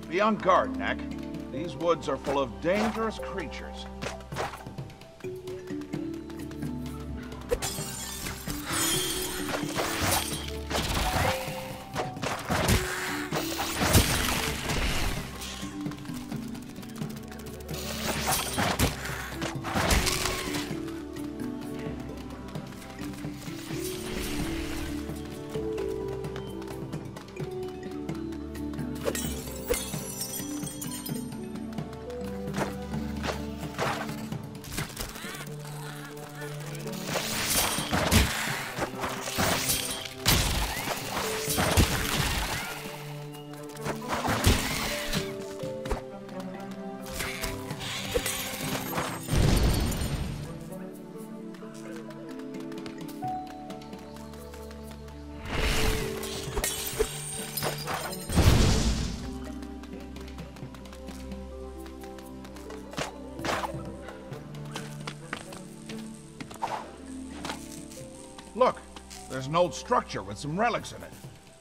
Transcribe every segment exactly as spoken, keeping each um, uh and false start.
Be on guard, Knack. These woods are full of dangerous creatures. Look, there's an old structure with some relics in it.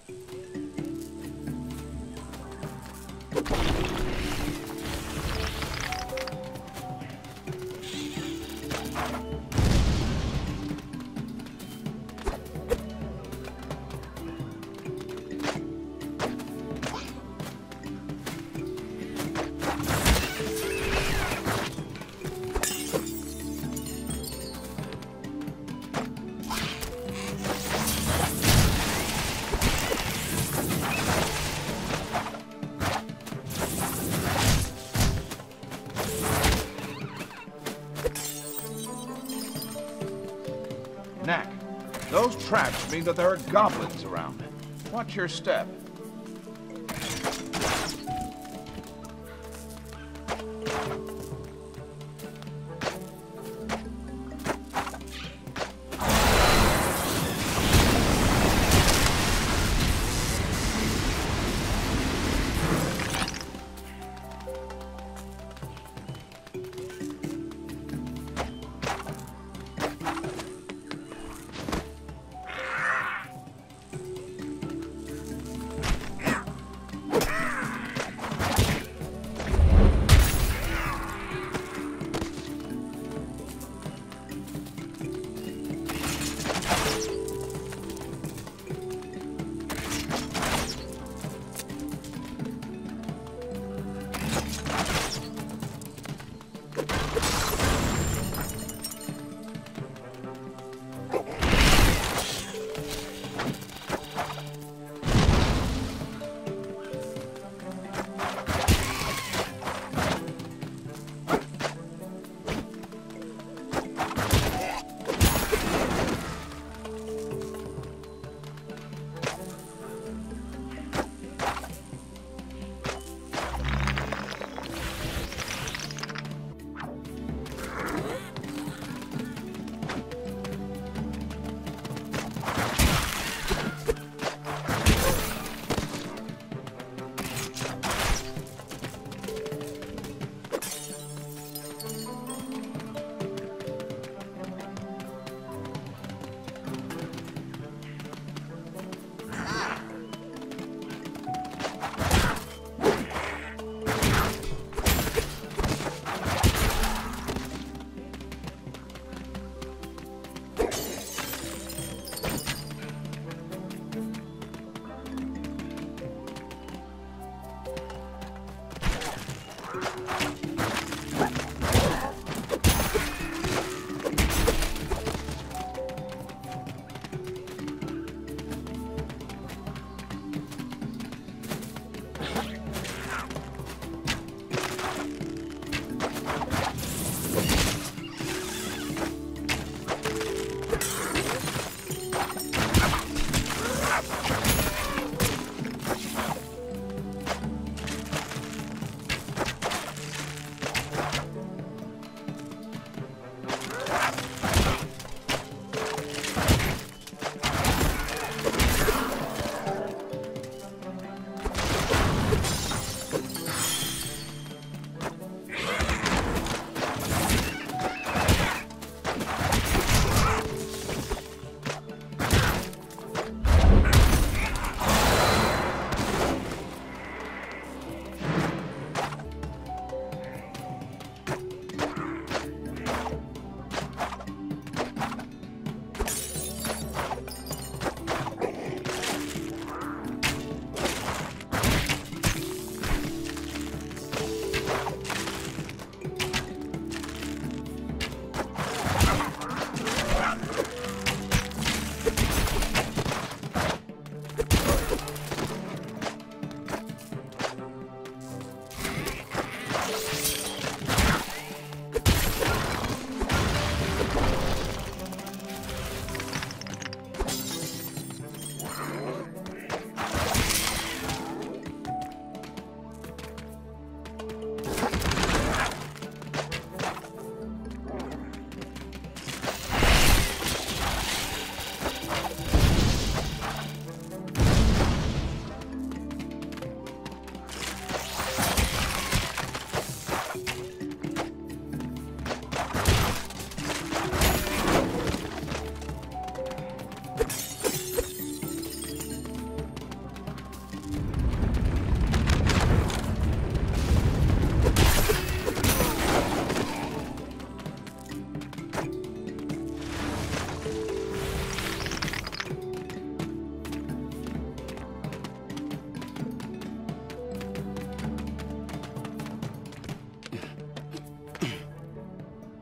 Knack, those traps mean that there are goblins around. Watch your step.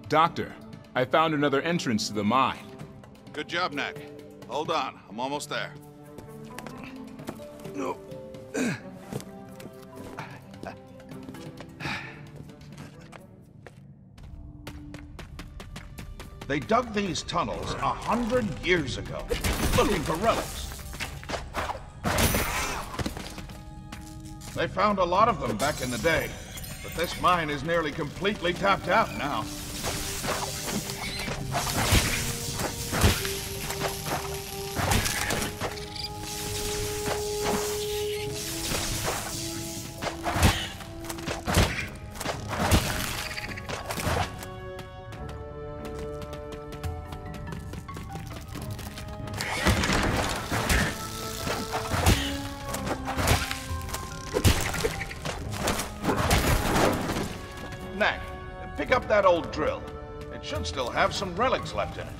Doctor, I found another entrance to the mine. Good job, Knack. Hold on, I'm almost there. No. They dug these tunnels a hundred years ago, looking for relics. They found a lot of them back in the day, but this mine is nearly completely tapped out now. Knack, pick up that old drill. It should still have some relics left in it.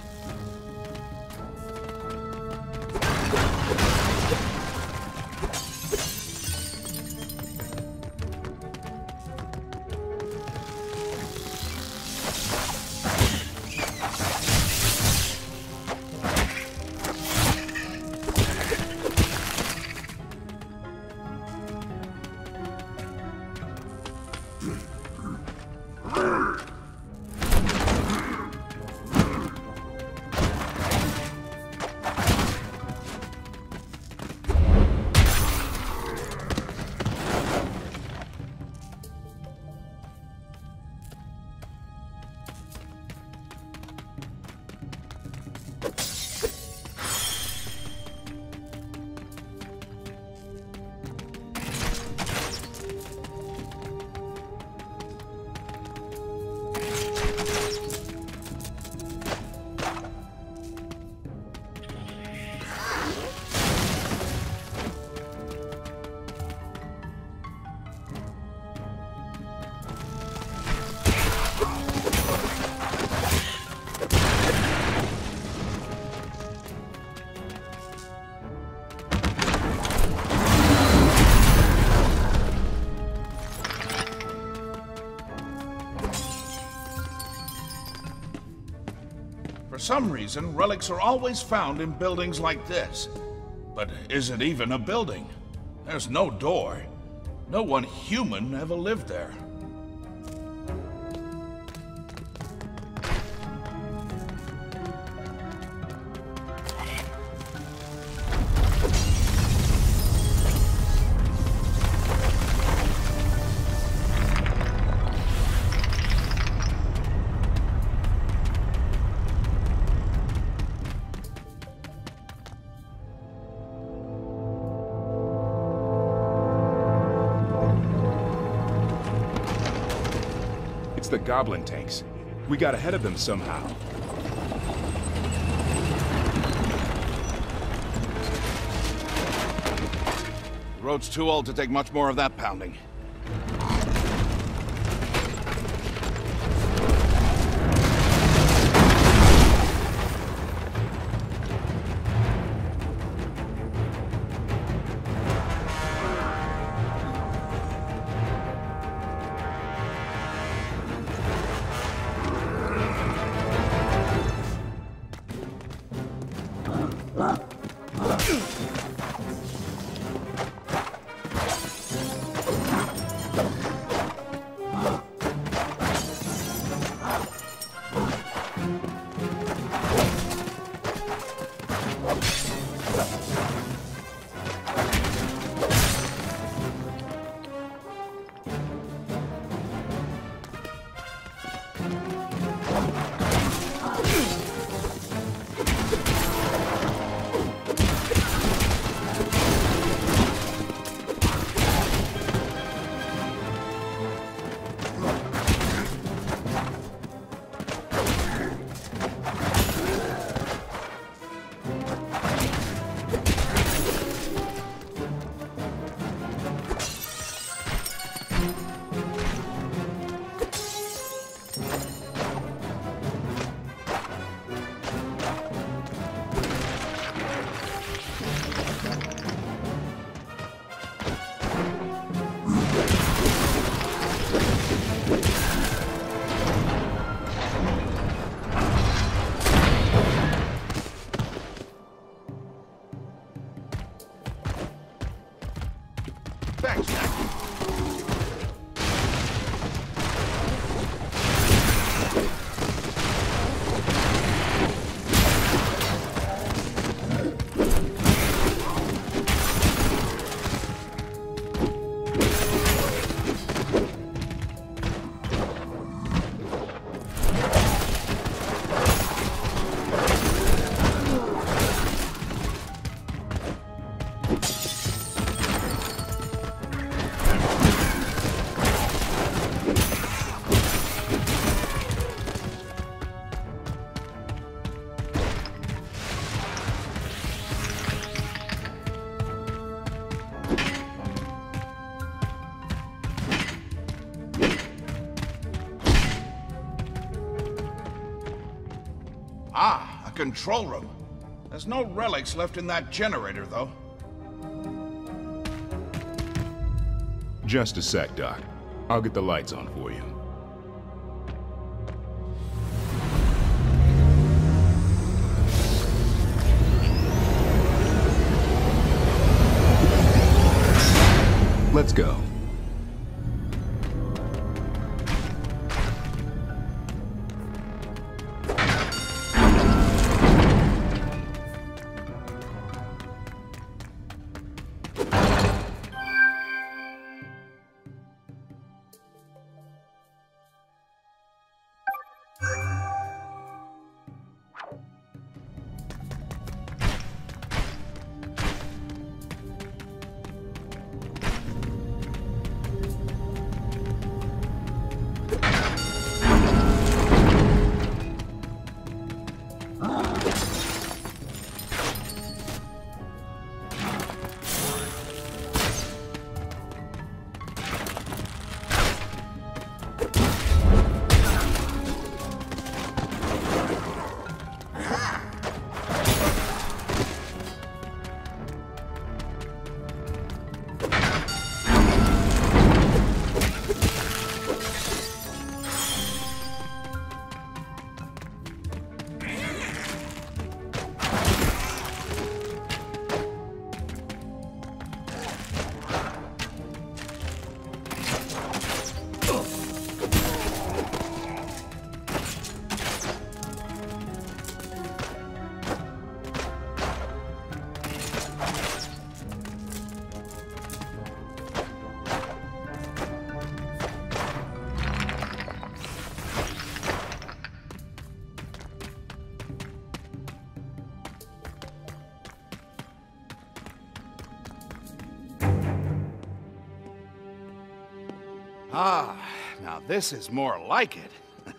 For some reason, relics are always found in buildings like this. But is it even a building? There's no door. No one human ever lived there. It's the Goblin tanks. We got ahead of them somehow. The road's too old to take much more of that pounding. Thanks, Jack. Ah, a control room. There's no relics left in that generator, though. Just a sec, Doc. I'll get the lights on for you. Let's go. Ah, now this is more like it.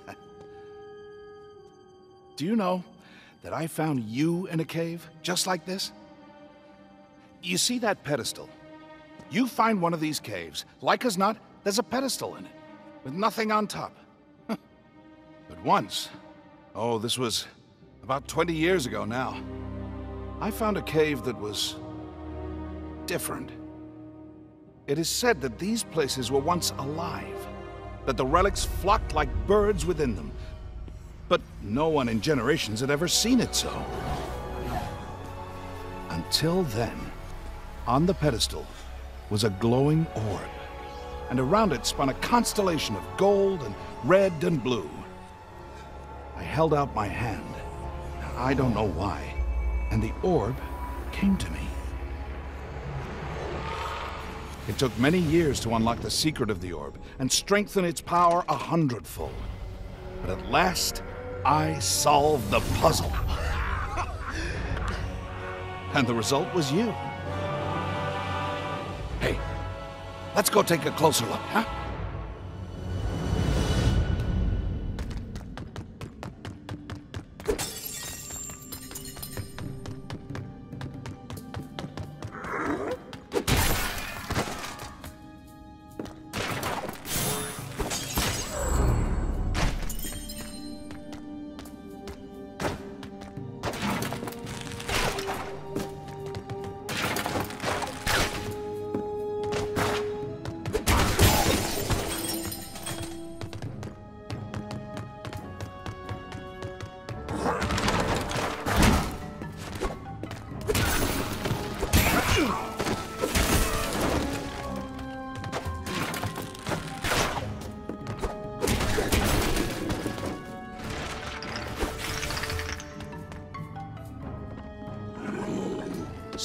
Do you know that I found you in a cave just like this? You see that pedestal? You find one of these caves, like as not, there's a pedestal in it, with nothing on top. But once, oh, this was about twenty years ago now, I found a cave that was different. It is said that these places were once alive, that the relics flocked like birds within them. But no one in generations had ever seen it so. Until then, on the pedestal was a glowing orb, and around it spun a constellation of gold and red and blue. I held out my hand, I don't know why, and the orb came to me. It took many years to unlock the secret of the orb and strengthen its power a hundredfold. But at last, I solved the puzzle. And the result was you. Hey, let's go take a closer look, huh?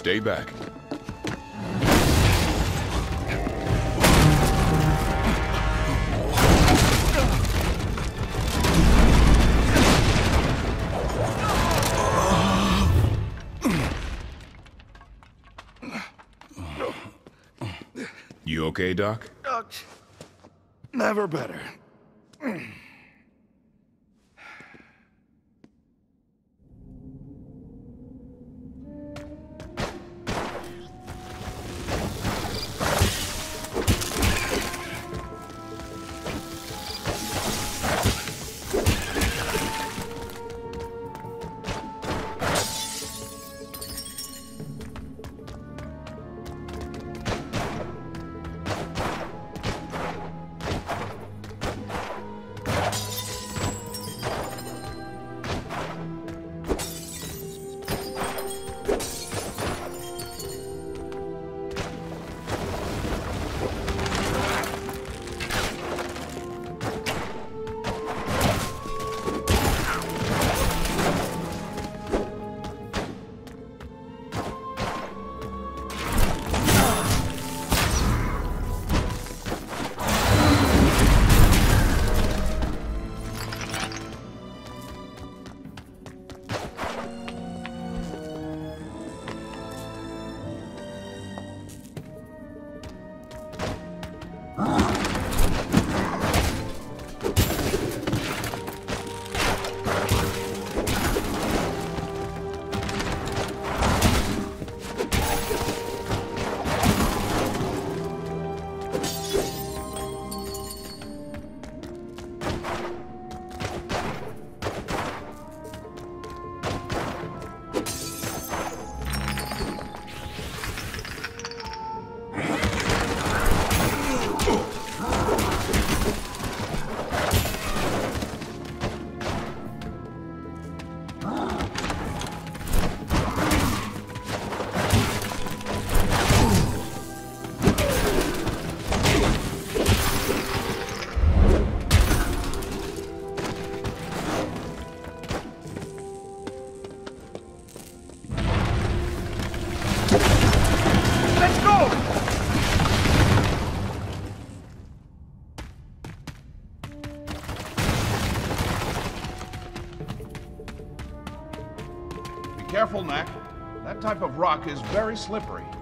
Stay back. You okay, Doc? Uh, never better. Careful, Knack. That type of rock is very slippery.